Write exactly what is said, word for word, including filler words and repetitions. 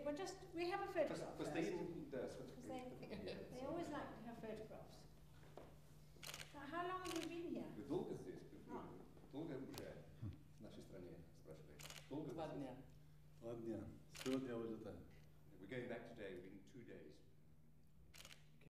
well, just we have a photograph. Постоим, да, Because they, they always like to have photographs. Now, how long have you been here? Вы долго здесь? Долго уже в нашей стране, спрашиваете? Долго? Два дня. Два дня. Сегодня я улетаю. We're going back today. We